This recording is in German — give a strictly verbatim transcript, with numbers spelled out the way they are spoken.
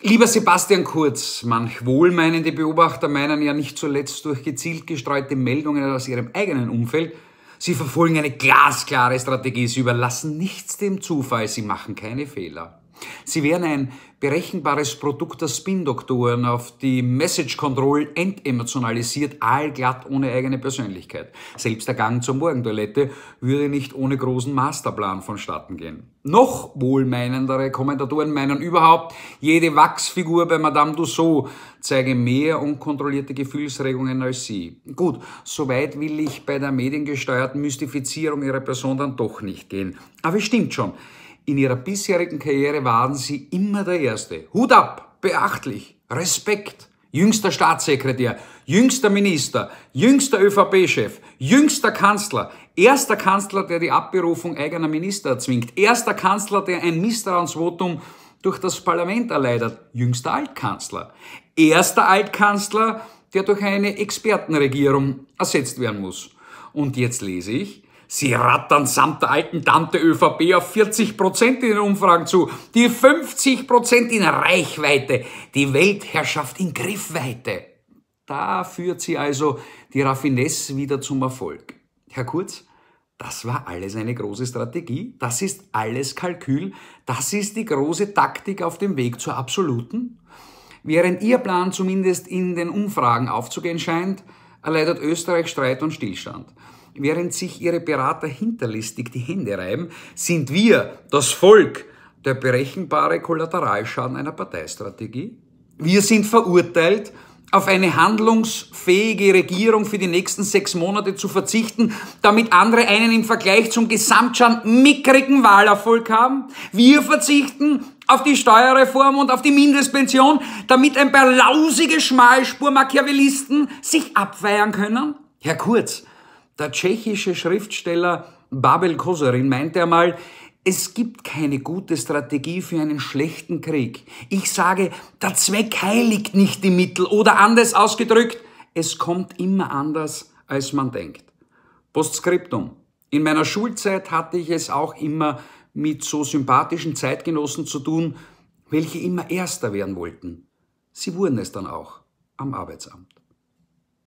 Lieber Sebastian Kurz, manch wohlmeinende Beobachter meinen ja nicht zuletzt durch gezielt gestreute Meldungen aus ihrem eigenen Umfeld, sie verfolgen eine glasklare Strategie, sie überlassen nichts dem Zufall, sie machen keine Fehler. Sie wären ein berechenbares Produkt der Spin-Doktoren, auf die Message-Control entemotionalisiert, allglatt ohne eigene Persönlichkeit. Selbst der Gang zur Morgentoilette würde nicht ohne großen Masterplan vonstatten gehen. Noch wohlmeinendere Kommentatoren meinen überhaupt, jede Wachsfigur bei Madame Tussaud zeige mehr unkontrollierte Gefühlsregungen als sie. Gut, soweit will ich bei der mediengesteuerten Mystifizierung ihrer Person dann doch nicht gehen. Aber es stimmt schon. In ihrer bisherigen Karriere waren sie immer der Erste. Hut ab, beachtlich, Respekt, jüngster Staatssekretär, jüngster Minister, jüngster ÖVP-Chef, jüngster Kanzler, erster Kanzler, der die Abberufung eigener Minister erzwingt, erster Kanzler, der ein Misstrauensvotum durch das Parlament erleidet, jüngster Altkanzler, erster Altkanzler, der durch eine Expertenregierung ersetzt werden muss. Und jetzt lese ich, sie rattern samt der alten Tante ÖVP auf vierzig Prozent in den Umfragen zu, die fünfzig Prozent in Reichweite, die Weltherrschaft in Griffweite. Da führt sie also die Raffinesse wieder zum Erfolg. Herr Kurz, das war alles eine große Strategie, das ist alles Kalkül, das ist die große Taktik auf dem Weg zur Absoluten? Während Ihr Plan zumindest in den Umfragen aufzugehen scheint, erleidet Österreich Streit und Stillstand. Während sich Ihre Berater hinterlistig die Hände reiben, sind wir, das Volk, der berechenbare Kollateralschaden einer Parteistrategie. Wir sind verurteilt, auf eine handlungsfähige Regierung für die nächsten sechs Monate zu verzichten, damit andere einen im Vergleich zum Gesamtschaden mickrigen Wahlerfolg haben. Wir verzichten auf die Steuerreform und auf die Mindestpension, damit ein paar lausige Schmalspur-Machiavellisten sich abfeiern können. Herr Kurz, der tschechische Schriftsteller Babel Kosarin meinte einmal, es gibt keine gute Strategie für einen schlechten Krieg. Ich sage, der Zweck heiligt nicht die Mittel oder anders ausgedrückt, es kommt immer anders, als man denkt. Postskriptum. In meiner Schulzeit hatte ich es auch immer mit so sympathischen Zeitgenossen zu tun, welche immer Erster werden wollten. Sie wurden es dann auch am Arbeitsamt.